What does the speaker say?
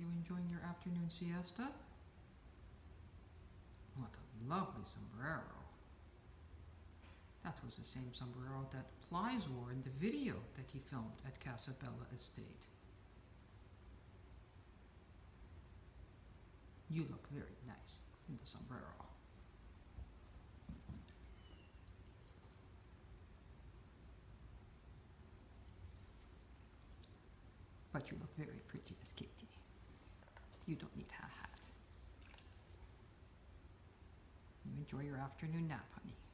you enjoying your afternoon siesta? What a lovely sombrero. That was the same sombrero that Plies wore in the video that he filmed at Casabella Estate. You look very nice in the sombrero. But you look very pretty as Katie. You don't need a hat. You enjoy your afternoon nap, honey.